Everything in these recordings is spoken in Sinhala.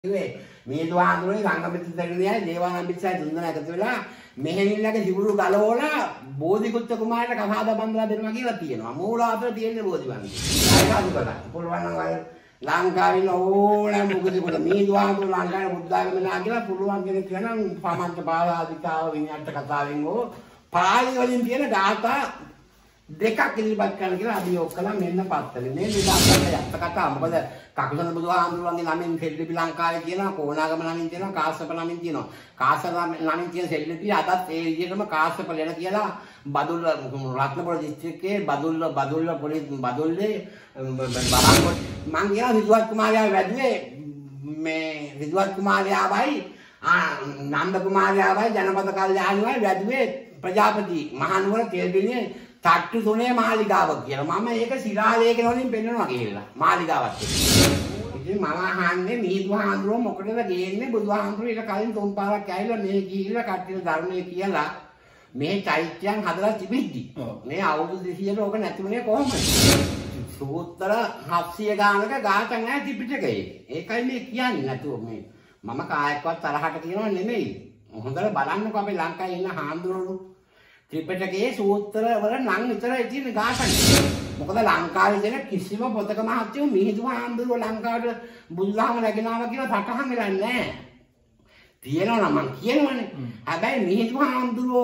මේ දුහාඳුනේ සංගමිතතරණියයි දේවානම්පිටසයි තුන්දෙනා එකතු වෙලා මෙහෙණිල්ලගේ සිවුරු ගලවලා බෝධිකුත්ත කුමාරට කසාද බඳලා දෙනවා කියලා තියෙනවා. මූලාතර තියෙන්නේ බෝධිවන්ති. ආයතන කරලා පුළුවන් නම් අය ලංකාවේ ඕනෑම මොකදෙකට මේ දුහාඳුන ලංකාවේ බුද්ධාගම නා කියලා පුළුවන් කෙනෙක් කියනවා සාමන්ත බාලාදිකාව විඤ්ඤාණ කතාවෙන් ඕ පාළි වලින් තියෙන ඩාටා දෙකක් ඉදිරිපත් කරන්න කියලා අභියෝග කළා මෙන්න පත්තරේ. මේ විලාසකට යත්ත කතා මොකද කකුසන බුදුහාමුදුරන්ගේ නමින් සෙල්ලිපි ලංකාවේ තියෙනවා, කොණාගම නමින් තියෙනවා, කාශ්‍යප නමින් තියෙනවා. කාශ්‍යප නමින් තියෙන සෙල්ලිපි අදත් ඒ විදිහටම කාශ්‍යප ලෙන කියලා බදුල්ල රත්නපුර දිස්ත්‍රික්කයේ බදුල්ල පොලිස් බදුල්ලේ බලංගොඩ මං කියන විදුවත් කුමාරයා වැඩිවේ මේ විදුවත් කුමාරයාවයි නන්ද කුමාරයාවයි ජනපද කල්යාණිවයි වැඩිවේ ප්‍රජාපති මහනුවර තෙල්බිණියේ තට්ටු තුනේ මාලිගාව කියලා. මම ඒක සිරාලේඛන වලින් පෙන්නනවා කියලා. මාලිගාවත්. ඉතින් මම අහන්නේ මේ බුදුහාඳුරෝ මොකටද ගේන්නේ? බුදුහාඳුරෝ ඊට කලින් තුන් පාරක් ඇවිල්ලා මේ ගිහිල්ලා කට්ටිය ධර්මයේ කියලා මේ චෛත්‍යයන් හදලා තිබෙද්දි. මේ අවුරුදු 200ට ඕක නැතිුනේ කොහොමද? සූත්‍ර 700 ගානක ගාතන් නැහැ ත්‍රිපිටකයේ. ඒකයි මේ කියන්නේ නැතුව මේ මම කායකවත් තරහට කියනව නෙමෙයි. හොඳට බලන්නකෝ අපේ ලංකාවේ ඉන්න හාමුදුරුවෝ ත්‍රිපිටකයේ සූත්‍ර වල නම් විතරයි තියෙන ගාතන්නේ. මොකද ලංකාවේ දෙන කිසිම පොතක මහත්යෝ මිහිඳු හාමුදුරුවෝ ලංකාවට බුදුදහම නැගෙනවා කියලා සටහන් වෙලා නැහැ. තියෙනවා නම් මං කියනවනේ. හැබැයි මිහිඳු හාමුදුරුවෝ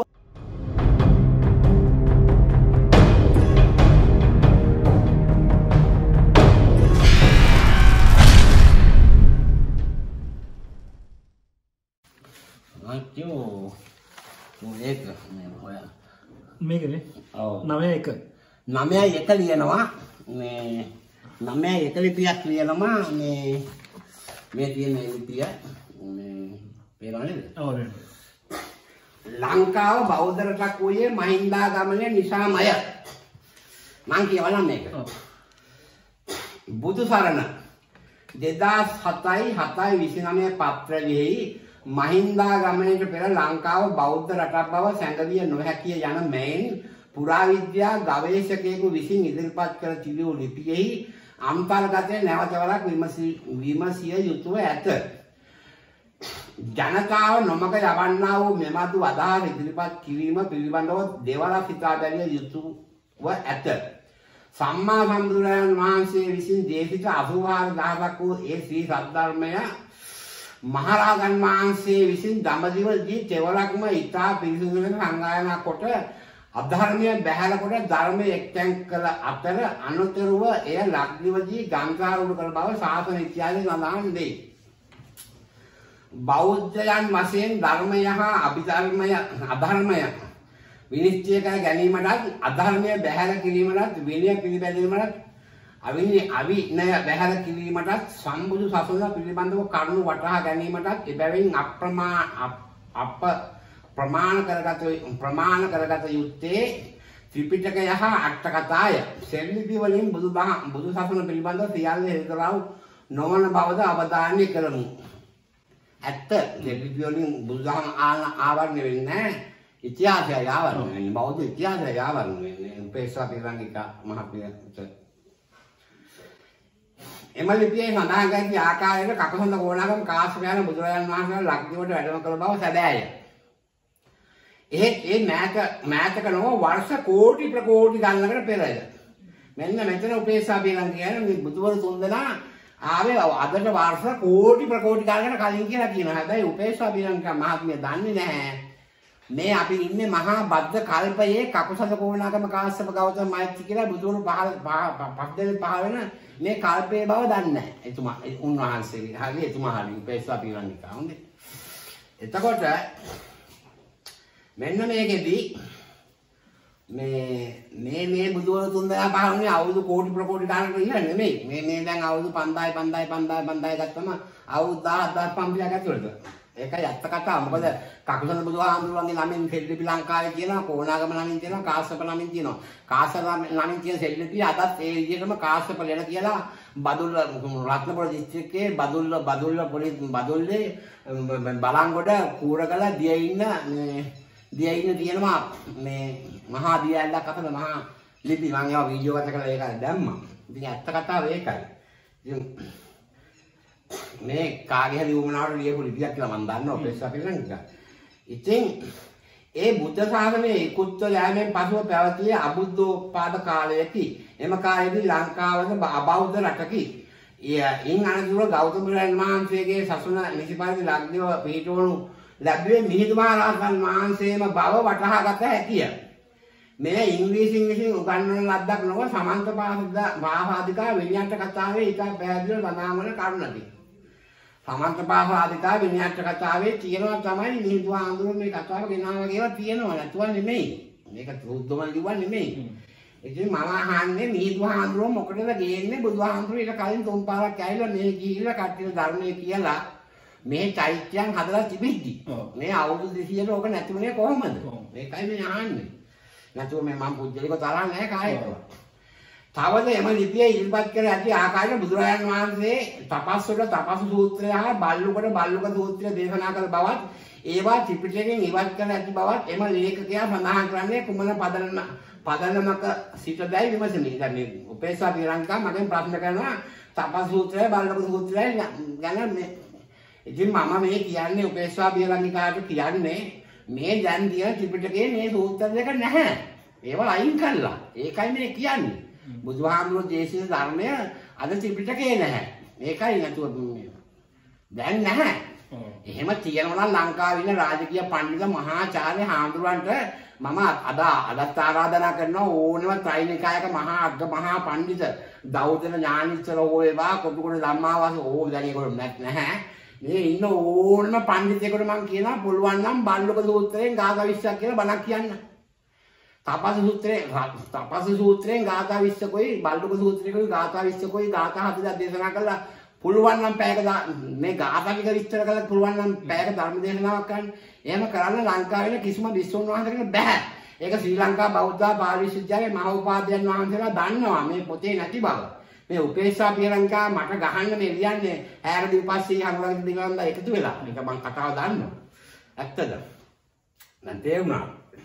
ඒක මේ හොයා මේකනේ ඔව් 91 ලියනවා මේ 91 ලිපියක් ලියනවා මේ තියෙන ලිපිය මේ පේනවද ඔව් ලංකාව බෞද්ධ රටක් වූයේ මහින්දාගමනය නිසාමය මං කියවනම් මේක බුදු සරණ 2007/7/29 පත්‍රයෙහි මහින්දාගමනයට පෙර ලංකාව බෞද්ධ රටක් බව සැඟවිය නොහැකිය යන මෙයින් පුරාවිද්‍යා ගවේෂකයෙකු විසින් ඉදිරිපත් කර තිබූ ලිපියෙහි අන්තර්ගතය නැවත වරක් විමසිය යුතුව ඇත. ජනතාව නොමග යවන්නා වූ මෙබඳු අදහස් ඉදිරිපත් කිරීම පිළිබඳව දෙවරක් සිතා බැලිය යුතුව ඇත. සම්මා සම්බුදුරජාණන් වහන්සේ විසින් දේශිත 84000ක් වූ ඒ ශ්‍රී සද්ධර්මය මහරහතන් වහන්සේ විසින් දඹදිවදී තෙවරක්ම ඉතා පිරිසිදු වෙන සංගායනා කොට අධර්මය බැහැර කොට ධර්මයේ එක්තැන් කළ අතර අනුතරුව එය ලක්දිවදී ගංගාරුඩ කළ බව ශාසන ඉතිහාසයේ සඳහන් වේ. බෞද්ධයන් වශයෙන් ධර්මය හා අධර්මය විනිශ්චය කර ගැනීමටත් අධර්මය බැහැර කිරීමටත් විනය පිළිපැදීමටත් අවිනය බැහැර කිරීමටත් සම්බුදු සසුන පිළිබඳව කරුණු වටහා ගැනීමටත් එබැවින් ප්‍රමාණ කරගත යුත්තේ ත්‍රිපිටකය හා අට කතාය. සෙල්ලිපි වලින් බුදු සසුන පිළිබඳව සියල්ල හෙළිදරව් නොවන බවද අවධාරණය කරමු. ඇත්ත සෙල්ලිපි වලින් බුදුදහම ආවරණය වෙන්නේ නැහැ. ඉතිහාසය ආවරණය වෙන්නේ බෞද්ධ ඉතිහාසය ආවරණය වෙන්නේ උපේක්ෂා පිරංගික මහත්මියට. එම ලිපියේ සඳහන් කර ඇති ආකාරයට කකුසඳ කොණාගම කාශ්‍යප යන බුදුරජාණන් වහන්සේ ලක්දිවට වැඩම කළ බව සැබෑය. ඒ මෑතක නොව වර්ෂ කෝටි ප්‍රකෝටි ගණනකට පෙරය. මෙන්න මෙතන උපේක්ෂා පිරංගික කියන්නේ මේ බුදුවරු තුන්දෙනා ආවේ අදට වර්ෂ කෝටි ප්‍රකෝටි ගණනකට කලින් කියලා කියනවා. හැබැයි උපේක්ෂා පිරංගික මහත්මිය දන්නේ නැහැ. මේ අපි ඉන්නේ මහා බද්ධ කල්පයේ කකුසඳ කොණාගම කාශ්‍යප ගෞතම මෛත්‍රී කියලා බුදුවරු පහළ වෙන මේ කල්පයේ බව දන්නේ නැහැ. එතුමා උන්වහන්සේගේ හරිය එතුමා හරිය උපේක්ෂා පිරංගික. හොඳේ. එතකොට මෙන්න මේකෙදි මේ බුදුවරු තුන්දෙනා පහළුනේ අවුරුදු කෝටි ප්‍රකෝටි ගණනකට ඉන්න නෙමෙයි. මේ දැන් අවුරුදු 5000 ගත්තම අවුරුදු 10000 ඇතුළත. ඒකයි අත්ත කතාව. මොකද කකුසඳ බුදුහාමුදුරන්ගේ නමින් සෙල්ලිපි ලංකාවේ තියෙනවා, කොණාගම නමින් තියෙනවා, කාශ්‍යප නමින් තියෙනවා. කාශ්‍යප නමින් තියෙන සෙල්ලිපි අදත් ඒ විදිහටම කාශ්‍යප ලෙන කියලා බදුල්ල රත්නපුර දිස්ත්‍රික්කයේ බදුල්ල පොලිස් බදුල්ලේ බලංගොඩ කූරගල දිය ඉන්න තියෙනවා මේ මහා දිය ඇල්ලක් අතර මහා ලිපි මම ඒවා වීඩියෝ එකකට කරලා ඒක දැම්මා. ඉතින් ඇත්ත කතාව ඒකයි. ඉතින් මේ කාගේ හරි වුණාට ලියපු ලිපියක් කියලා මම දන්නවා උපේක්ෂා පිළිගන්න. ඉතින් ඒ බුද්ධ ශාසනයේ ඉක්ුත්ව යෑමෙන් පසුව පැවතිය අබුද්ධෝත්පාද කාලයකි. එම කාලයේදී ලංකාවද අබෞද්ධ රටකි. ඉන් අනතුරුව ගෞතම බුදුරජාණන් වහන්සේගේ සසුන නිසිපරිදි ලක්දිව පිහිටවනු ලැබුවේ මිහිඳු මහ රහතන් වහන්සේම බව වටහා ගත හැකිය. මේ ඉංග්‍රීසියෙන් විසින් උගන්වන ලද්දක් නොව සමන්ත පාසාදිකා විනයට කතාවේ ඊට පැහැදිලිව සඳහන් වන කරුණකි. සමන්ත පාසාදිකා විනයට කතාවේ තියෙනවා තමයි මිහිඳු ආඳුර මේ කතාව ගෙනාවා කියලා තියෙනවා නැතුව නෙමෙයි. මේක සුද්ධම ලිව්වා නෙමෙයි. ඉතින් මම අහන්නේ මිහිඳු ආඳුර මොකටද ගේන්නේ බුදුහාමුදුරුවෝ ඊට කලින් තුන් පාරක් ඇවිල්ලා මේ ගිහිල්ලා කට්ටිය ධර්මයේ කියලා මේ චෛත්‍යයන් හදලා තිබිද්දි මේ අවුරුදු 200 ඕක නැතුනේ කොහොමද? මේකයි මේ අහන්නේ. නැතුව මේ මම පුජ්‍යලික තරහ නැහැ කායේකවත්. තවද එම ලිපියේ ඉල්පත් කර ඇති ආකාරයට බුදුරජාණන් වහන්සේ තපස්වල තපස් සූත්‍රය හා බල්ලුක සූත්‍රය දේශනා කළ බවත් ඒවා ත්‍රිපිටකයෙන් ඉවත් කර ඇති බවත් එම ලේඛකයා සඳහන් කරන්නේ කුමන පදනමක සිටදැයි විමසමි. දැන් මේ උපේක්ෂා පිරංකා මගෙන් ප්‍රශ්න කරනවා තපස් සූත්‍රය බල්ලුක සූත්‍රය ගැන මේ. ඉතින් මම මේ කියන්නේ උපේක්ෂා පිරංකාට කියන්නේ මේ දැන් තියෙන ත්‍රිපිටකයේ මේ සූත්‍ර දෙක නැහැ. ඒවා අයින් කළා. ඒකයි මේ කියන්නේ. බුදුහාමුදුරුවෝ දේශිත ධර්මය අද ත්‍රිපිටකේ නැහැ. ඒකයි නැතුව දැන් නැහැ. එහෙම තියෙනවා නම් ලංකාවේ ඉන්න රාජකීය පඬිතුක මහාචාර්ය හාමුදුරන්ට මම අදත් ආරාධනා කරනවා ඕනම ත්‍රිනිකායක මහා පඬිත දෞතන ඥානිච්චර හොයවා කොටුකොට ධම්මාවාස ඕක දැන් ඒගොල්ලෝ නැහැ. මේ ඉන්න ඕනම පඬිතෙකුට මම කියනවා පුළුවන් නම් බල්ලුක සූත්‍රයෙන් ගාථා 20ක් කියලා බණක් කියන්න. තපස් සූත්‍රයෙන් ගාථා 20කොයි බල්ලුක සූත්‍රයකයි ගාථා 20කොයි ගාථා 40ක් දේශනා කළා. පුළුවන් නම් පැයක මේ ගාථා ටික විස්තර කරලා පුළුවන් නම් පැයක ධර්ම දේශනාවක් කරන්න. එහෙම කරන්න ලංකාවේ කිසිම විශ්වුන් වහන්සේකට බෑ. ඒක ශ්‍රී ලංකා බෞද්ධ පාලි විශ්වවිද්‍යාලයේ මහෝපාධ්‍යයන් වහන්සේලා දන්නවා මේ පොතේ නැති බව. මේ උපේක්ෂා පිරංකා මට ගහන්න මේ ලියන්නේ ඈරදි විපස්සී හංගලගේ දිගන්ද එකතු වෙලා. මේක මම කතාව දන්නවා. ඇත්තද? දැන් තේරුණා.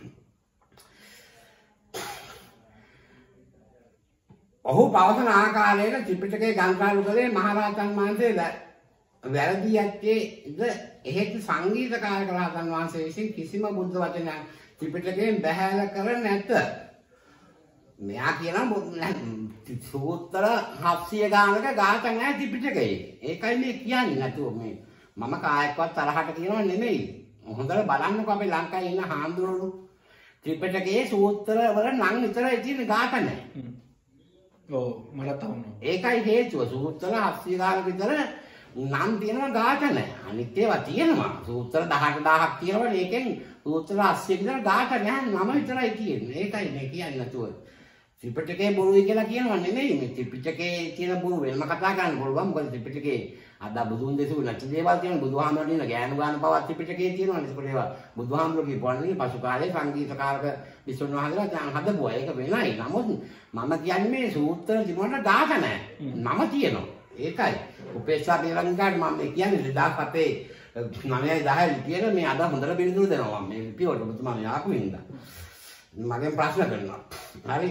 ඔහු පවසන ආකාරයට ත්‍රිපිටකයේ ගන්කාරු කලේ මහරහතන් වහන්සේ වැරදි යත්තේද එහෙත් සංගීතකාරක රහතන් වහන්සේ විසින් කිසිම බුද්ධ වචනයක් ත්‍රිපිටකයෙන් බැහැල කර නැත. මෙයා කියනවා සූත්‍ර 700 ගානක ගාථා නැහැ ත්‍රිපිටකයේ. ඒකයි මේ කියන්නේ නැතුව මේ මම කායකවත් තරහට කියනව නෙමෙයි. හොඳට බලන්නකෝ අපේ ලංකාවේ ඉන්න හාමුදුරුවෝ ත්‍රිපිටකයේ සූත්‍ර වල නම් විතරයි තියෙන ගාථා නැහැ. ඔව් මට තවනවා. ඒකයි හේතුව. සූත්‍ර 700 ගානක විතර නම් තියෙනවා ගාථා නැහැ. අනිත් ඒවා තියෙනවා. සූත්‍ර 18000ක් තියෙනවා. ඒකෙන් සූත්‍ර 80 විතර ගාථා නැහැ. නම විතරයි තියෙන්නේ. ඒකයි මේ කියන්නේ නැතුව. ත්‍රිපිටකේ බොරුයි කියලා කියනවා නෙමෙයි. මේ ත්‍රිපිටකේ තියෙන බොරු වෙනම කතා කරන්න පුළුවන්. මොකද ත්‍රිපිටකේ අද බුදුන් දෙසු නැති දේවල් තියෙන බුදුහාමුදුරන් ඉන්න ගෑනු ගාන බවක් ත්‍රිපිටකේ තියෙනවා. ඒක ඒවා බුදුහාමුදුරු කියපුවානේ පසු කාලේ සංගීතකාරක විසුණු වහන්සේලා දැන් හදපුවා. ඒක වෙනයි. නමුත් මම කියන්නේ මේ සූත්‍ර තිබුණාට ගාථා නැහැ. නම තියෙනවා. ඒකයි. උපේක්ෂා පිරංකාට මම කියන්නේ 2007 9යි 10යි කියන මේ අද හොඳට පිළිතුරු දෙනවා. මම මේ ලිපියට ඔබතුමා යාකු ඉඳලා. මගෙන් ප්‍රශ්න කරනවා. හරි.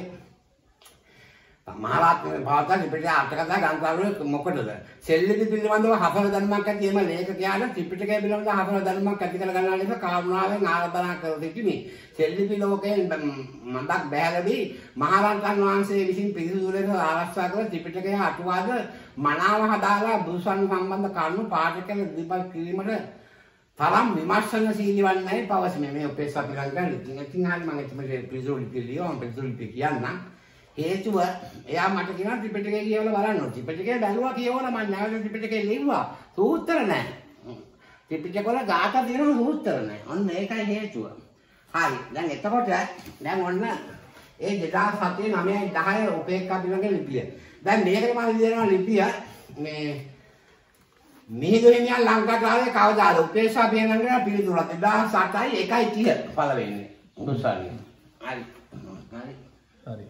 මහරහතන් වහන්සේ ත්‍රිපිටකය අටකථා ගන්ධාවල මොකටද? සෙල්ලිපි පිළිබඳව හසල ධර්මයක් ඇති එම ලේඛකයාට ත්‍රිපිටකය පිළිබඳව හසල ධර්මයක් ඇති කර ගන්නා ලෙස කාරුණාවෙන් ආරාධනා කර සිටිමි. සෙල්ලිපි ලෝකයෙන් මඳක් බැහැරවි මහරහතන් වහන්සේ විසින් පිරිසිදු ලෙස ආරක්ෂා කර ත්‍රිපිටකය අටුවාද මනාව හදාලා බුදුසසුන සම්බන්ධ කරුණු පාඨකයන් ඉදිරිපත් කිරීමට තරම් විමර්ශනශීලී වන්නේ පවසමි. මේ උපේක්ෂා පිරංකා ඉතින් හරි මම එතකොට පිළිතුරු ලියනවා. මම පිළිතුරු කියන්නම්. හේතුව එයා මට කියනවා ත්‍රිපිටකය කියවලා බලන්න. ත්‍රිපිටකය බැලුවා කියවලා මම නැවත ත්‍රිපිටකය ලිව්වා. සූත්‍ර නැහැ. ත්‍රිපිටක වල ගාථා තියෙනවා සූත්‍ර නැහැ. ඔන්න ඒකයි හේතුව. හරි. දැන් එතකොට දැන් ඔන්න ඒ 2007 9යි 10 උපේක්ෂා පිරංකේ ලිපිය. දැන් මේකට මම දෙනවා ලිපිය මේ මිහිඳු හිමියන් ලංකාවට ආවේ කවදාද? උපේක්ෂා පිරංකේ පිළිතුරක් 2008යි 1:30 පළවෙනි. උසාවිය. හරි. හරි. හරි.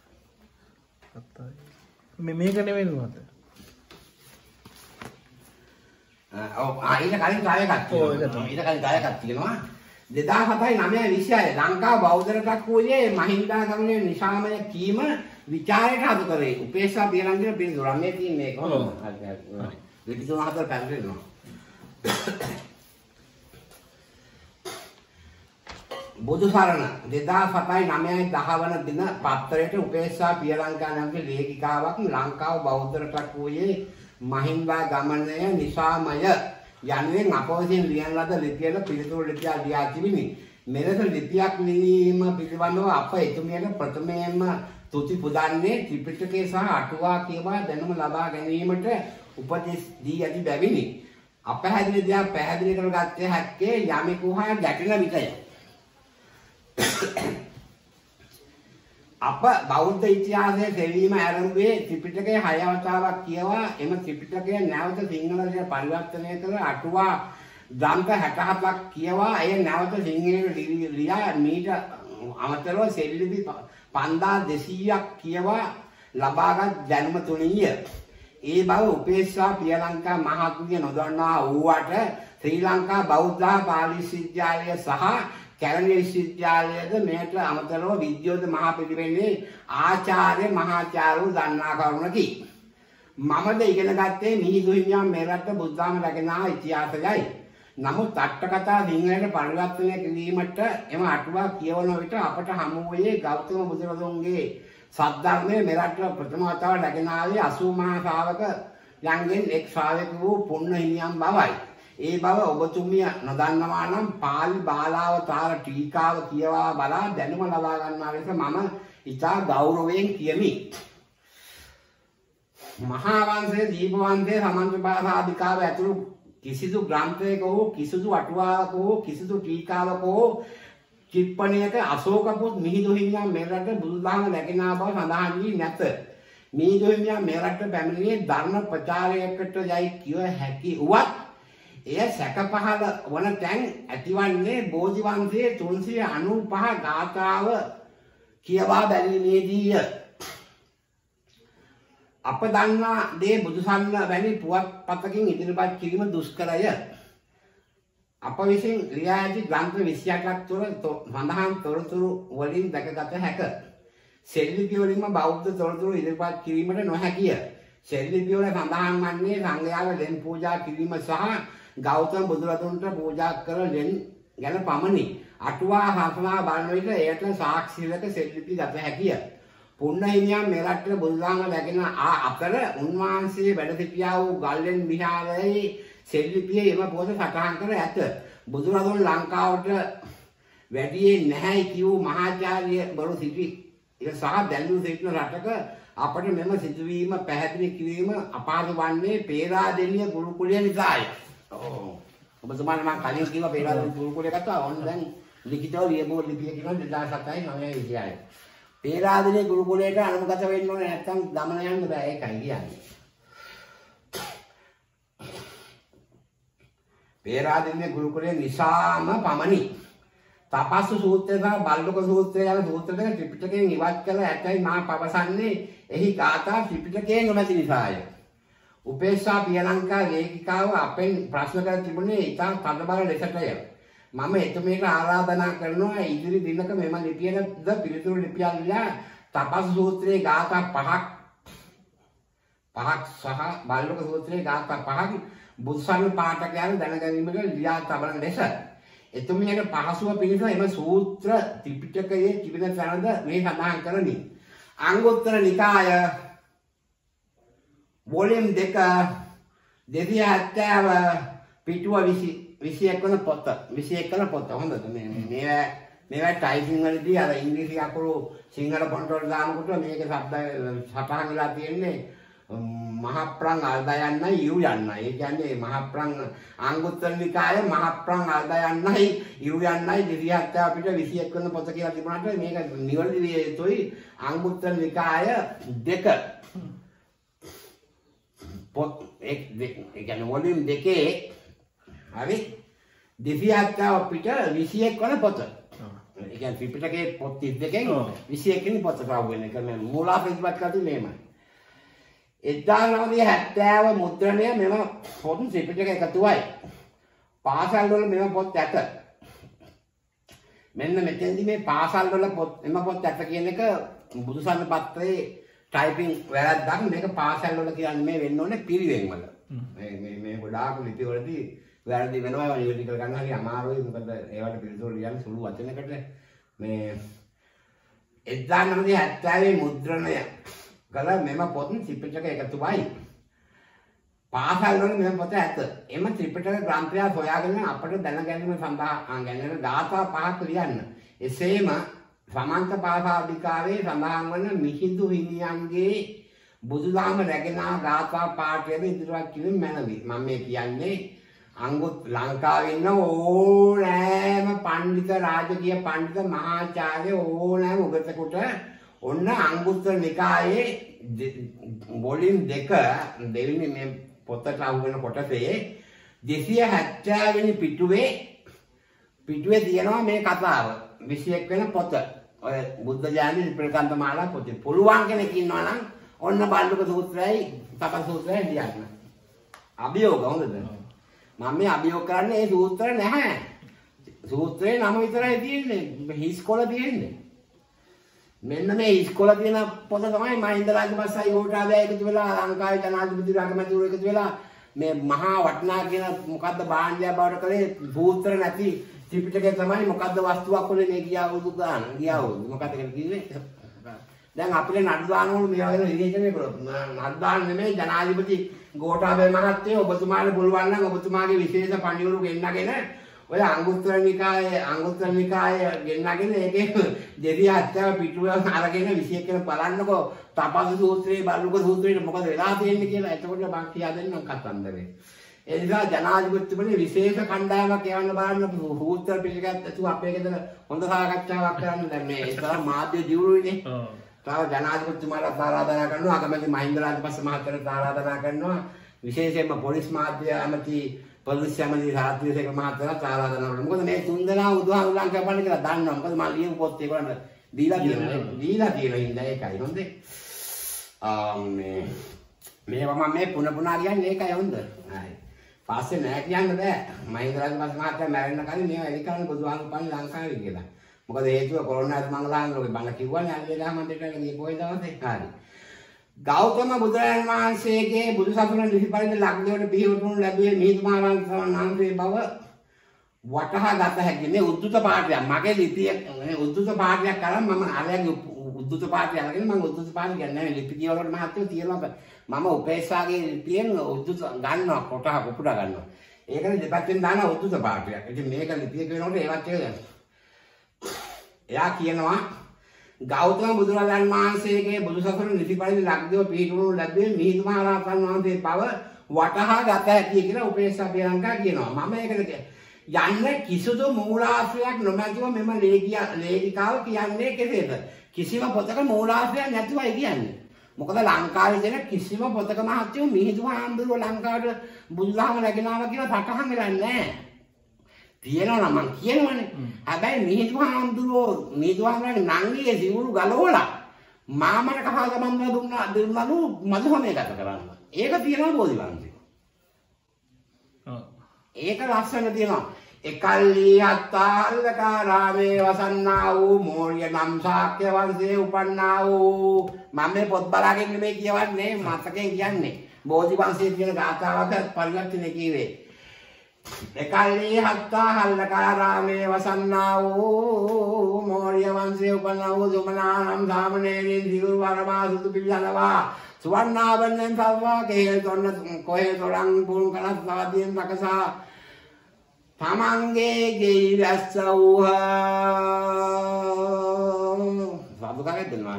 මේක නෙවෙයි නේද? ඔව් ඊට කලින් කාලයක් තියෙනවා. ඊට කලින් කාලයක් තියෙනවා. 2007යි 9යි 26 ලංකාව බෞද්ධ රටක් වූයේ මහින්දාගමනයේ නිශාමය කීම විචාරයට හසු කරේ. උපේක්ෂා පිරංගින පිළිතුර. මේ තියෙන්නේ කොහොමද? හරි. ලිපි 3-4 පැනලෙනවා. බුදු සරණ 2007-9-10 වන දින පත්තරයට උපේක්ෂා පියලංකා නැමැති ලේඛිකාවක් ලංකාව බෞද්ධ රටක් වූයේ මහින්දා ගමනය නිසාමය යනුවෙන් අප විසින් ලියන ලද ලිපියක පිළිතුරු ලිපියක් ලියා තිබිනි. මෙලෙස ලිපියක් ලිවීම පිළිබඳව අප එතුමියට ප්‍රථමයෙන්ම තුති පුදන්නේ ත්‍රිපිටකය සහ අටුවා කියවා දැනුම ලබා ගැනීමට උපදෙස් දී ඇති බැවිනි. අපැහැදිලි දෙයක් පැහැදිලි කරගත හැක්කේ යමෙකු හා ගැටෙන විටය. අප බෞද්ධ ඉතිහාසයේ සෙවීම ආරම්භයේ ත්‍රිපිටකයේ 6 අවස්ථාවක් කියවා එම ත්‍රිපිටකය නැවත සිංහලට පරිවර්තනය කර අටුවා ග්‍රන්ථ 67ක් කියවා එය නැවත සිංහලට ලියා මීට අමතරව සෙල්ලිපි 5200ක් කියවා ලබාගත් දැනුම තුනිය. ඒ බව උපේක්ෂා පියලංකා මහත්මිය නොදන්නා වූවට ශ්‍රී ලංකා බෞද්ධ පාලි විශ්වවිද්‍යාලය සහ කැලණි විශ්වවිද්‍යාලයද මෙයට අමතරව විද්‍යෝත මහා පිළිවෙලේ ආචාර්ය මහාචාර්යවරු දන්නා කරුණකි. මමද ඉගෙන ගත්තේ මිහිඳු හිමියන් මෙරට බුද්ධාගම රැගෙන ආ ඉතිහාසයයි. නමුත් අට කතා සිංහලට පරිවර්තනය කිරීමට එම අටුවා කියවන විට අපට හමු වූයේ ගෞතම බුදුරදුන්ගේ සද්ධර්මයේ මෙරට ප්‍රථම වතාවට රැගෙන ආවේ 80 මහා ශ්‍රාවක යන්ගෙන් එක් ශ්‍රාවක වූ පුන්න හිමියන් බවයි. ඒ බව ඔබතුමිය නොදන්නවා නම් පාලි බාලාවතාර ටීකාව කියවා බලා දැනුම ලබා ගන්නා ලෙස මම ඉතා ගෞරවයෙන් කියමි. මහා වංශයේ දීප වංශයේ සමන්ත භාෂාධිකාව ඇතුළු කිසිදු ග්‍රන්ථයක හෝ කිසිදු අටුවාවක හෝ කිසිදු ටීකාවක හෝ ටිප්පණියක අශෝක පුත් මිහිඳු හිමියන් මෙරට බුදුදහම රැගෙන ආ බව සඳහන් වී නැත. මිහිඳු හිමියන් මෙරට පැමිණියේ ධර්ම ප්‍රචාරයකට යයි කිව හැකි වුවත් එය සැක පහළ වන තැන් ඇතිවන්නේ බෝධි වංශයේ 395 ගාථාව කියවා බැලීමේදීය. අප දන්නා දේ බුදුසන්න වැනි පුවත්පතකින් ඉදිරිපත් කිරීම දුෂ්කරය. අප විසින් ලියා ඇති ග්‍රන්ථ 28ක් තුළ සඳහන් තොරතුරු වලින් දැකගත හැක. සෙල්ලිපි වලින්ම බෞද්ධ තොරතුරු ඉදිරිපත් කිරීමට නොහැකිය. සෙල්ලිපි වල සඳහන් වන්නේ සංඝයාට ලෙන් පූජා කිරීම සහ ගෞතම බුදුරදුන්ට පූජා කර ලෙන් ගැන පමණි. අටුවා හසුනා බලන විට එයට සාක්ෂිලක සෙල්ලිපි ගත හැකිය. පුන්න හිමියන් මෙරට බුදුදහම රැගෙන ආ අතර උන්වහන්සේ වැඩ සිටියා වූ ගල්ලෙන් විහාරයේ සෙල්ලිපියේ එම පොත සටහන් කර ඇත. බුදුරදුන් ලංකාවට වැඩියේ නැහැ කියූ මහාචාර්ය බරු සිටි සහ දැල්ලු සිටින රටක අපට මෙම සිදුවීම පැහැදිලි කිරීම අපහසු වන්නේ පේරාදෙණිය ගුරුකුලය නිසාය. ඔබතුමාට මම කලින් කිව්වා පේරාදෙණිය ගුරුකුලය කතා ඕන දැන් ලිඛිතව ලියපු ලිපිය කියනවා 2007-9 පේරාදෙණිය ගුරුකුලයට අනුමත වෙන්න ඕනේ නැත්නම් ගමන යන්න බෑ ඒකයි කියන්නේ. පේරාදෙණිය ගුරුකුලයේ නිසාම පමණි. තපස්සු සූත්‍රය සහ බල්ලක සූත්‍රය යන සූත්‍ර දෙක ත්‍රිපිටකයෙන් ඉවත් කළ ඇතැයි මා පවසන්නේ එහි ගාථා ත්‍රිපිටකයෙන් නොමැති නිසාය. උපේක්ෂා පියලංකා ලේඛිකාව අපෙන් ප්‍රශ්න කර තිබුණේ ඉතා තදබල ලෙසටය. මම එතුමියට ආරාධනා කරනවා ඉදිරි දිනක මෙම ලිපියද පිළිතුරු ලිපියක් ලියා තපස්සු සූත්‍රයේ ගාථා 5ක් සහ බල්ලක සූත්‍රයේ ගාථා 5ක් බුදුසසුන පාඨකයන් දැනගැනීමට ලියා තබන ලෙස එතුමියට පහසුව පිණිස එම සූත්‍ර ත්‍රිපිටකයේ තිබෙන තැනද මේ සඳහන් කරමි. අංගුත්තර නිකාය වොලියම් 2 270 පිටුව 21 වන පොත 21 වන පොත හොඳද මේවා ටයිපින් වලදී අර ඉංග්‍රීසි අකුරු සිංහල ෆොන්ට් වල දානකොට මේක શબ્ද සටහන් වෙලා තියෙන්නේ මහප්‍රං අල්දයන්නයි ඉරු යන්නයි. ඒ කියන්නේ මහප්‍රං අංගුත්තර නිකාය මහප්‍රං අල්දයන්නයි ඉරු යන්නයි 270 අපිට 21 වන පොත කියලා තිබුණාට මේක නිවැරදි විය යුතුයි අංගුත්තර නිකාය 2 පොත් ඒ කියන්නේ වොලියම් 2 හරි 270 අපිට 21 වන පොත. ඒ කියන්නේ ත්‍රිපිටකයේ පොත් 32කින් 21 වෙනි පොත පාවෙන එක මේ මූලාපිටපත් කරලා තියෙන්නේ 1970 මුද්‍රණය මෙම පොත් ත්‍රිපිටක එකතුවයි. පාසල් වල මෙම පොත් ඇත. මෙන්න මෙතෙන්දී මේ පාසල් වල පොත් එම පොත් ඇත කියන එක බුදුසසුන පත්‍රයේ ටයිපින් වැරද්දක්. මේක පාසල් වල කියන්නේ මේ වෙන්න ඕනේ පිරිවෙන් වල. මේ ගොඩාක් ලිපිවලදී වැරදි වෙනවා ඒවා නිවැරදි කර ගන්න හරි අමාරුයි මොකද ඒවට පිළිතුරු ලියන්න සුළු වචනයකට මේ 1970 මුද්‍රණය කළ මෙම පොත් ත්‍රිපිටක එකතුවයි පාසල් වල මෙම පොත ඇත. එම ත්‍රිපිටක ග්‍රන්ථය සොයාගෙන අපට දැන ගැනීම සඳහා ගැන ගාථා පහක් ලියන්න. එසේම සමන්ත පාසාදිකාවේ සඳහන් වන මිහිඳු හිමියන්ගේ බුදුදහම රැගෙන ගාථා පාඨයද ඉදිරියට කිරීම මැනවි. මම මේ කියන්නේ අංගුත් ලංකාවේ ඉන්න ඕනෑම පඬිත රාජකීය පඬිත මහාචාර්ය ඕනෑම උගතෙකුට ඔන්න අංගුත්තර නිකායේ වොලියම් 2 දෙවෙනි මේ පොතට අහුවෙන කොටසේ 270 වෙනි පිටුවේ තියෙනවා මේ කතාව 21 වෙන පොත. ඔය බුද්ධ ඥාන ප්‍රකාන්ත මාලා පොතේ පුළුවන් කෙනෙක් ඉන්නවා නම් ඔන්න බණ්ඩුක සූත්‍රයයි තපස් සූත්‍රයයි ලියන්න. අභියෝග හොඳද? මම මේ අභියෝග කරන්නේ ඒ සූත්‍ර නැහැ. සූත්‍රේ නම විතරයි තියෙන්නේ. හිස්කොල තියෙන්නේ. මෙන්න මේ හිස්කොල තියෙන පොත තමයි මහින්ද රාජපක්ෂයි ගෝඨාභය එකතු වෙලා ලංකාවේ ජනාධිපති අගමැතිවරු එකතු වෙලා මේ මහා වටිනා කියන මොකද්ද භාණ්ඩය බවට කරේ සූත්‍ර නැති ත්‍රිපිටකය තමයි මොකද්ද වස්තුවක් වලින් මේ ගියා වුදු ගන්න. ගියා වුදු මොකද්ද කියලා කිව්වේ? දැන් අපිට නඩු දානවලු මේ වගේ විවේචනය කරොත් නඩු දාන්න නෙමෙයි ජනාධිපති ගෝඨාභය මහත්තයෝ ඔබතුමාට පුළුවන් නම් ඔබතුමාගේ විශේෂ පඬිවරු ගෙන්නගෙන ඔය අංගුත්තර නිකාය ගෙන්නගෙන ඒකේ 270 පිටුව අරගෙන 21 වෙනි බලන්නකෝ තපස් සූත්‍රයේ බල්ලුක සූත්‍රයේ මොකද වෙලා තියෙන්නේ කියලා. එතකොට මම කියා දෙන්නම් කතන්දරේ. ඒ නිසා ජනාධිපතිතුමනි විශේෂ කණ්ඩායමක් යවන්න බලන්න සූත්‍ර පිළිගත් ඇතුව අපේ ගෙදර හොඳ සාකච්ඡාවක් කරන්න. දැන් මේ ඒ තරම් මාධ්‍ය දියුණුවනේ. තව ජනාධිපතිතුමාට ආරාධනා කරනවා අගමැති මහින්ද රාජපක්ෂ මහත්තයාට ආරාධනා කරනවා විශේෂයෙන්ම පොලිස් මාධ්‍ය ඇමති පොලිස් ඇමති සාත්‍වික මහත්තයාට ආරාධනා කරනවා. මොකද මේ තුන්දෙනා උදාහරණ කපන්න කියලා දන්නවා. මොකද මම ලියපු පොත් ඒගොල්ලන්ට දීලා තියෙන හින්දා ඒකයි හොඳේ. මේවා මම මේ පුන පුනා කියන්නේ ඒකයි හොඳ. හරි. පස්සේ නෑ කියන්න බෑ. මහින්ද රාජපක්ෂ මහත්තයා මැරෙන්න කලින් මේවා එලි කරන්න බුදුහාමුදුරුවෝ පන්නේ ලංකාවේ කියලා. මොකද හේතුව කොරෝනාත් මංගලාන් ලෝකේ බණ කිව්වනේ අල්ලේලා මන්දිරට ගිය පොයි දවසේ. හරි. ගෞතම බුදුරජාණන් වහන්සේගේ බුදු සසුන නිසිපරිදි ලක්දිවට පිහිවුණු ලැබුවේ මිහිඳු මහරහතන් බව වටහා ගත හැකි. මේ උද්දුත පාඨයක් මගේ ලිපිය උද්දුත පාඨයක් කරන් මම අරයන්ගේ උද්දුත පාඨය අරගෙන මම උද්දුත පාඨය කියන්නේ ලිපි කියවලට මහත්තුෝ තියෙනවා. මම උපේක්ෂාගේ ලිපියෙන් උද්දුත ගන්නවා කොටහ කුපුඩා ගන්නවා. ඒකනේ දෙපැත්තෙන් දාන උද්දුත පාඨයක්. ඉතින් මේක ලිපිය කියනකොට ඒවත් එක එයා කියනවා ගෞතම බුදුරජාණන් වහන්සේගේ බුදුසසුන නිසිපරිදි ලක්දිව පිහිටුණු ලැබුවේ මිහිඳු මහරහතන් වහන්සේ බව වටහා ගත හැකි කියලා උපේක්ෂා පියංකා කියනවා. මම ඒකට යන්නේ කිසිදු මූලාශ්‍රයක් නොමැතිව මෙම ලේඛිකාව කියන්නේ කෙසේද? කිසිම පොතක මූලාශ්‍රයක් නැතුවයි කියන්නේ. මොකද ලංකාවේ දෙන කිසිම පොතක මහත්යෝ මිහිඳු හාමුදුරුවෝ ලංකාවට බුදුදහම රැගෙන ආවා කියලා සටහන් වෙලා නැහැ. තියෙනවා මං කියනවනේ. හැබැයි මිහිඳු හාමුදුරුවන්ගේ නංගිගේ සිවුරු ගලවලා මාමර කහා ගමන් දුන්නලු මధుහමේ ගත කරන්න. ඒක තියෙනවා බෝධිවංශේ. ඒක ලස්සන තියෙනවා. එකල්ලි අත්තාල්ලකාරාමේ වසන්නා වූ මෝර්ය නම් ශාක්‍ය වංශයේ උපන්නා වූ මම මේ පොත් බලාගෙන මේ කියවන්නේ මතකෙන් කියන්නේ. බෝධිවංශයේ තියෙන ගාථාවක පරිවර්තනය කීවේ. එකල්ලි අත්තාල්ලකාරාමේ වසන්නා වූ මෝර්ය වංශයේ උපන්නා වූ දුමනානම් සාමණේරින් දිගුරු වරමා සුදු පිළිසලවා සුවර්ණාභරණෙන් සල්වා කේල් තොන්න කොහේ තොරන් පුන් කලස් වාදීන් රකසා තමන්ගේ ගෙයි රැස්ස වූහා සාදුකාරයක් දෙනවා.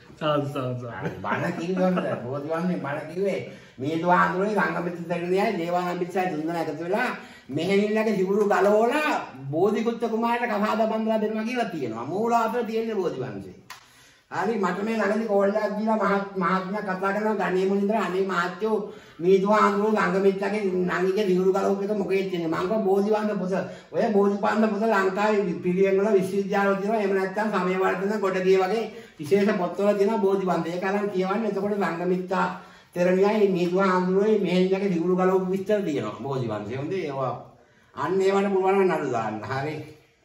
බණ කිව්වනේ බෝධිවන්නේ බණ කිව්වේ මිහිඳු හාමුදුරුවෝ සංඝමිත්‍ර දෙවියන්යි දේවානම්පියයි තුන්දෙනා එකතු වෙලා මෙහෙණිල්ලගේ සිවුරු ගලවලා බෝධිකුත්ත කුමාරට කසාද බඳලා දෙනවා කියලා තියෙනවා. මූලාශ්‍ර තියෙන්නේ බෝධිවංශේ. හරි මට මේ ළඟදී කෝල් එකක් දීලා මහත්මයා කතා කරනවා ගණේ මුනින්දර අනේ මහත්යෝ මිහිඳු හාමුදුරුවෝ සංඝමිත්‍රගේ නංගිගේ සිවුරු ගලවපු එක මොකේද තියෙන්නේ? මම කිව්වා බෝධිවංශ පොත. ඔය බෝධිපාන්ද පොත ලංකාවේ පිළිවෙන් වල විශ්වවිද්‍යාල වල තියෙනවා. එහෙම නැත්නම් සමය වර්ධන කොටගිය වගේ විශේෂ පොත්වල තියෙනවා බෝධිවංශ. ඒක අරන් කියවන්නේ එතකොට සංඝමිත්‍රා තෙරණියයි මිහිඳු හාමුදුරුවෝයි මෙහෙණියගේ සිවුරු ගලවපු විස්තර තියෙනවා බෝධිවංශේ. හොඳේ ඒවා අන්න ඒවට පුළුවන් නම් නඩු දාන්න. හරි.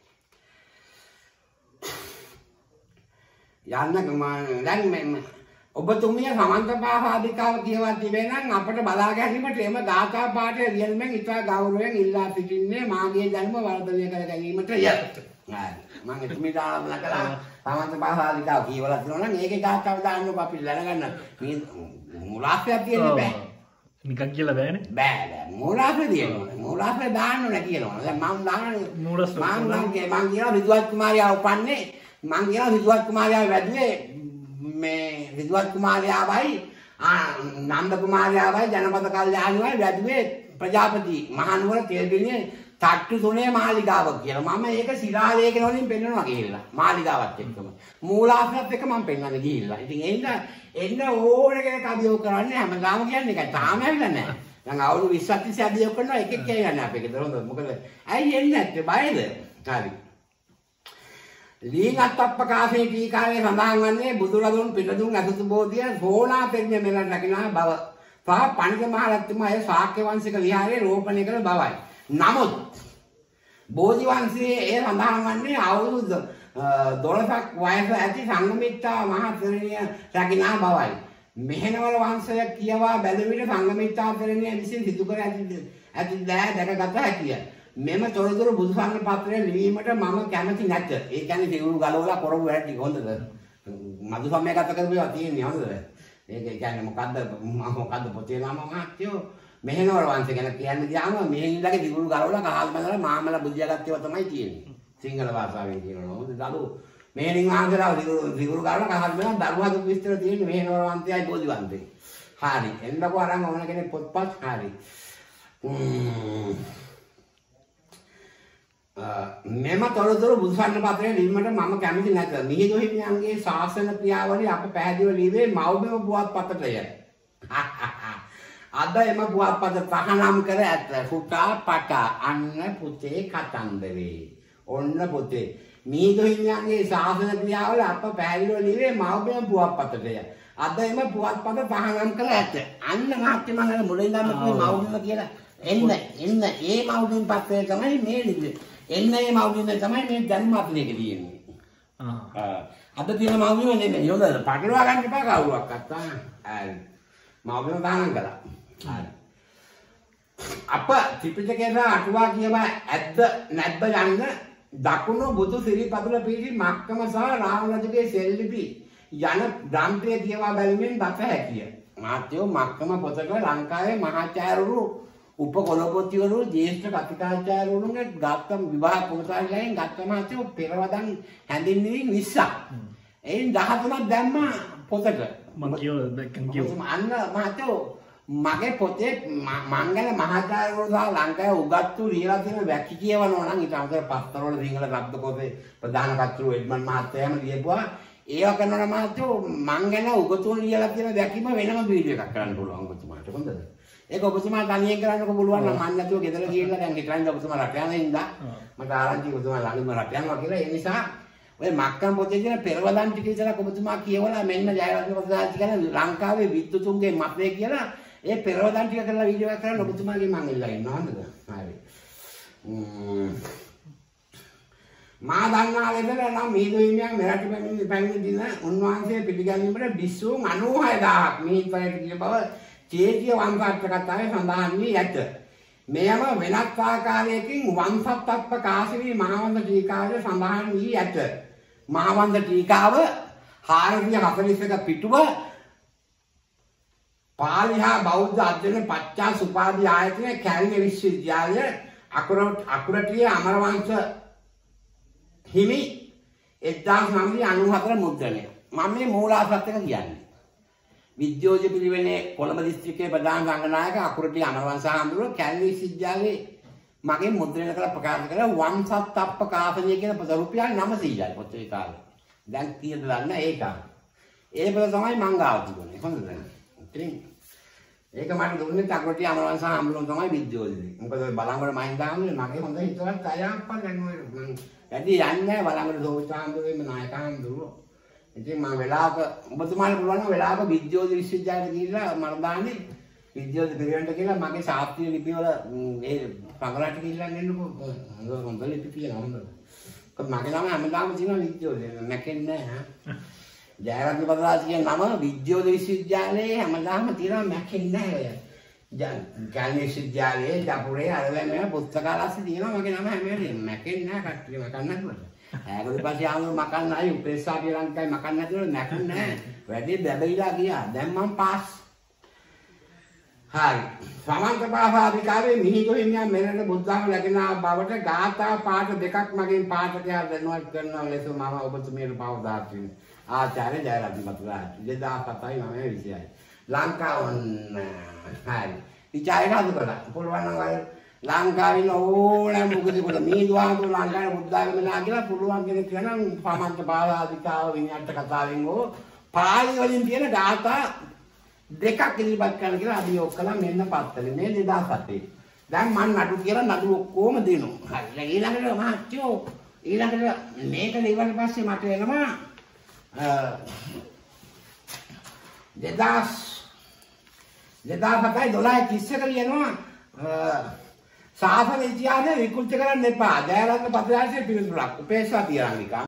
යන්න දැන් ඔබතුමිය සමන්තපාසාදිකාව කියවා තිබේ නම් අපට බලා ගැනීමට එම ගාථා පාඨය ලියන්නෙන් ඉතා ගෞරවයෙන් ඉල්ලා සිටින්නේ මාගේ ජන්ම වර්ධනය කර ගැනීමටය. හරි. මම එතුමියට ආරාධනා කළා සමන්තපාසාදිකාව කියවලා තියෙනවා නම් ඒකේ ගාථාව දාන්නකො අපි දැනගන්න. මේ මූලාශ්‍රයක් තියෙන්න බෑ. නිකන් කියලා බෑනේ. බෑ. මූලාශ්‍රය තියෙනවා. මූලාශ්‍රය දාන්න ඕන කියනවා. දැන් මම දාන්නේ මම කියනවා විදුවත් කුමාරයා උපන්නේ මම කියනවා විදුවත් කුමාරයා වැඩිවේ මේ විදුවත් කුමාරයාවයි නන්ද කුමාරයාවයි ජනපද කල්යාණිවයි වැඩිවේ ප්‍රජාපති මහනුවර තෙල්ගිරියේ තට්ටු තුනේ මාලිගාව කියලා. මම ඒක ශිලාලේඛන වලින් පෙන්නනවා කියලා. මාලිගාවත් එක්කම. මූලාශ්‍රයත් එක්ක මම පෙන්නන්න ගිහිල්ලා. ඉතින් එන්න ඕන කෙනෙක් අභියෝග කරන්නේ හැමදාම කියන්නේ ඒකයි. තාම ඇවිල්ලා නැහැ. දැන් අවුරුදු 20ක් තිස්සේ අභියෝග කරනවා එකෙක් කියන්නේ අපේ ගෙදර හොඳ. මොකද ඇයි එන්නේ නැත්තේ? බයද? හරි. ලීන් අත්ප්‍රකාශයේ ටීකාවේ සඳහන් වන්නේ බුදුරදුන් පිටදුන් අසුතු බෝධිය සෝනා පෙරණ මෙලන් රකිනා බව. පහ පණික මහරජතුමා ඒ ශාක්‍ය වංශික විහාරයේ රෝපණය කළ බවයි. නමුත් බෝධි වංශයේ ඒ සඳහන් වන්නේ අවුරුදු 12ක් වයස ඇති සංඝමිත්තා මහ තෙරණිය රකිනා බවයි. මෙහෙණවල වංශය කියවා බැලු විට සංඝමිත්තා තෙරණිය විසින් සිදු කර ඇති දෑ දැකගත හැකිය. මෙම තොරතුරු බුදුසංඝ පත්‍රයේ ලිවීමට මම කැමති නැත. ඒ කියන්නේ සිවුරු ගලවලා කරපු වැඩ ටික හොඳද? මధు සම්මයගත කරපුවා තියෙන්නේ හොඳද? ඒක කියන්නේ මොකද්ද පොතේ නම මහත්තයෝ? මෙහෙණවල වංශය ගැන කියන්න ගියාම මෙහෙණින්ලගේ සිවුරු ගලවලා කහල් බඳලා මාමල බුද්ධියගත්තේව තමයි තියෙන්නේ. සිංහල භාෂාවෙන් කියනවා. හොඳ දලු මෙහෙණින් වහන්සේලා සිවුරු ගලවලා කහල් බඳලා දරුවාගේ විස්තර තියෙන්නේ මෙහෙණවල වංශයයි බෝධි වංශයයි. හරි. එන්නකෝ අරන් ඕන කෙනෙක් පොත්පත් හරි. මෙම තොරතුරු බුදුසන්න පත්‍රයේ ලිවීමට මම කැමති නැත. මිහිඳු හිමියන්ගේ ශාසන ක්‍රියාවලිය අප පැහැදිලිව ලිව්වේ මව්බිම පුවත්පතටය. අද එම පුවත්පත තහනම් කර ඇත. පුතා පටා අන්න පුතේ කතන්දරේ. ඔන්න පුතේ. මිහිඳු හිමියන්ගේ ශාසන ක්‍රියාවලිය අප පැහැදිලිව ලිව්වේ මව්බිම පුවත්පතටය. අද එම පුවත්පත තහනම් කර ඇත. අන්න මහත්මයා මම මුලින්දම කිව්වේ මව්බිම කියලා. එන්න ඒ මව්බිම පත්‍රය තමයි මේ ලිව්වේ. එන්නේ මව්බිම තමයි මේ ජන්මාත්මයක තියෙන්නේ. අද තියෙන මව්බිම නෙමෙයි. හොඳද? පටලවා ගන්න එපා කවුරක්වත්. හරි. මව්බිම දානම් කළා. හරි. අප ත්‍රිපිටකයේ අටුවා කියවා ඇද්ද නැද්ද යන්න දකුණු බුදු සිරිපතුල පිහිටි මක්කම සහ රාමරජගේ සෙල්ලිපි යන ග්‍රන්ථය කියවා බැලීමෙන් දත හැකිය. මාත්‍යෝ මක්කම පොතක ලංකාවේ මහාචාර්යවරු උපකොළපතිවරු ජ්‍යෙෂ්ඨ කතිකාචාර්යවරුන්ගේ ගත්ත විවාහ පොතයන් ගත්ත මාත්‍යෝ පෙරවදන් හැඳින්වීම නිසා එයින් 13ක් දැම්ම පොතක මම කියව අන්න මාත්‍යෝ මගේ පොතේ මංගල මහාචාර්යවරු සහ ලංකාවේ උගත්තු ලියලා තියෙන වැකි කියවනවා නම් ඊට අමතරව පස්තරවල සිංහල ශබ්දකෝෂේ ප්‍රධාන කර්තෘ එඩ්මන් මහත්තයාම ලියපුවා ඒවා කරනවා මාත්‍යෝ මංගල උගතුන් ලියලා තියෙන වැකිම වෙනම වීඩියෝ එකක් කරන්න පුළුවන් ඔබතුමාට හොඳද? ඒක ඔබතුමා තනියෙන් කරන්නකො පුළුවන් නම් මම නැතුව ගෙදර ගිහිල්ලා දැන් හිතන්නේ ඔබතුමා රට යන ඉඳලා මට ආරංචි ඔබතුමා ළඟින්ම රට යනවා කියලා ඒ නිසා ඔය මක්කම් පොතේ තියෙන පෙරවදන් ටික විතරක් ඔබතුමා කියවලා මෙන්න ජයවර්ධන ප්‍රසාද් කියන ලංකාවේ විද්‍යුතුන්ගේ මතය කියලා ඒ පෙරවදන් ටික කරලා වීඩියෝ එකක් කරන්න ඔබතුමාගේ මං ඉල්ලා ඉන්නවා නේද? හරි. මා දන්නා ලෙසට නම් මිහිඳු හිමියන් මෙරට පැමිණි දින උන්වහන්සේ පිළිගැනීමට බිස්සුන් 96000ක් මිහිඳුයට ගිය බව චේතිය වංශාර්ථ කතාවේ සඳහන් වී ඇත. මෙයම වෙනත් ආකාරයකින් වංශත්ත්ව කාශිනී මහවන්ද ටීකාවේ සඳහන් වී ඇත. මහවන්ද ටීකාව 441 පිටුව පාලි හා බෞද්ධ අධ්‍යයන පච්චා සුපාදි ආයතන කැලණි විශ්වවිද්‍යාලය අකුරටිය අමරවංශ හිමි 1994 මුද්‍රණය. මම මේ මූලාශ්‍රත් එක කියන්නේ. විද්‍යෝජ පිරිවෙනේ කොළඹ දිස්ත්‍රික්කයේ ප්‍රධාන සංඝනායක අකුරටිය අමරවංශ හාමුදුරුවෝ කැලණි විශ්වවිද්‍යාලයේ මගේ මුද්‍රණය කරලා ප්‍රකාශ කළ වංශත්ත්ව කාසනිය කියන පොත රුපියල් 900යි පොතේ කාලේ. දැන් කීයද දන්න ඒක. ඒ පොත තමයි මං ගාව තිබුණේ. හොඳද? ඉතින් ඒක මට දුන්නේ අකුරටිය අමරවංශ හාමුදුරුවෝ තමයි විද්‍යෝජදී. මොකද බලංගොඩ මහින්ද හාමුදුරුවෝ මගේ හොඳ හිතවත් අයහප්පන් දැන් ඔය වැඩි යන්නේ නැහැ බලංගොඩ සෝවිත හාමුදුරුවෝ නායක හාමුදුරුවෝ. ඉතින් මම වෙලාවක ඔබතුමාට පුළුවන් නම් වෙලාවක විද්‍යෝජ විශ්වවිද්‍යාලයට ගිහිල්ලා මම දාන්නේ විද්‍යෝජ පිරිවෙන්ට කියලා මගේ ශාස්ත්‍රීය ලිපිවල ඒ සංග්‍රහයට ගිහිල්ලා නෙන්නකෝ හොඳ ලිපි තියෙනවා හොඳ. මගේ නම හැමදාම තියෙනවා විද්‍යෝජ නැකෙන්නේ නැහැ. ජයරත්න පදලා කියන නම විද්‍යෝදය විශ්වවිද්‍යාලයේ හැමදාම තියෙනවා මැකෙන්නේ නැහැ ඔය. ගාල්ලි විශ්වවිද්‍යාලයේ ජපුරේ අරගෙන මේ පුස්තකාලස්සේ තියෙනවා මගේ නම හැම වෙලේම මැකෙන්නේ නැහැ කට්ටිය මකන්න නැතුවට. ඒගොල්ලෝ පස්සේ ආවම මකන්න ආයි උපේක්ෂා ශ්‍රී ලංකාවේ මකන්න නැතුව මැකන්නේ නැහැ. වැඩි බැබයිලා ගියා. දැන් මම පාස්. හරි. සමන්ත පාසාදිකාවේ මිහිඳු හිමියන් මෙරට බුද්ධාගම ලැබෙන බවට ගාථා පාඨ දෙකක් මගෙන් පාඨකයා දැනුවත් කරනවා ලෙස මම ඔබතුමියට පවදා දෙන්නේ. ආචාර්ය ජයරත්න පතුලා 2007යි 2020යි. ලංකාව හරි. ඉචායන අදකලා පුළුවන් නම් අය ලංකාවේ ඕනෑම මොකදකට මිහිඳුආගම ලංකාවේ බුද්ධාගම නා කියලා පුළුවන් කෙනෙක් කියනනම් සමන්ත පාසාදිකාව විඤ්ඤාණ කතාවෙන් ඕ පාළි වලින් තියෙන ගාථා දෙකක් ඉදිරිපත් කරන්න කියලා අභියෝග කළා මෙන්න පත්තරේ මේ 2007. දැන් මම නඩු කියලා නඩු ඔක්කොම දෙනවා. හරි. ඊළඟට මහත්තයෝ ඊළඟට මේක ඉවරන පස්සේ මට එනවා 2007යි 12 ලියනවා ශාසන ඉතිහාසය විකෘති කරන්න එපා. ජයරත්න පතිරාජේ පිළිතුරක්. උපේක්ෂා තිරානිකා